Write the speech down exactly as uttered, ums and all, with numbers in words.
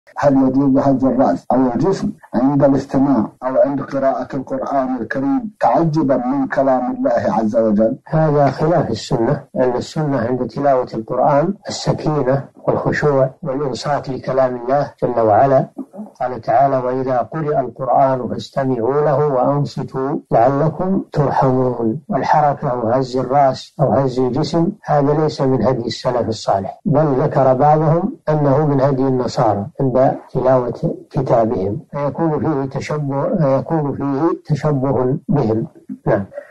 هل يجوز هز الرأس أو الجسم عند الاستماع أو عند قراءة القرآن الكريم تعجبا من كلام الله عز وجل؟ هذا خلاف السنة، لأن السنة عند تلاوة القرآن السكينة والخشوع والإنصات لكلام الله جل وعلا. قال تعالى: وإذا قرئ القرآن فاستمعوا له وأنصتوا لعلكم ترحمون. والحركة وهز الرأس أو هز الجسم هذا ليس من هدي السلف الصالح، بل ذكر بعضهم أنه من هدي النصارى عند تلاوة كتابهم، فيكون فيه تشبه يكون فيه تشبه بهم. نعم.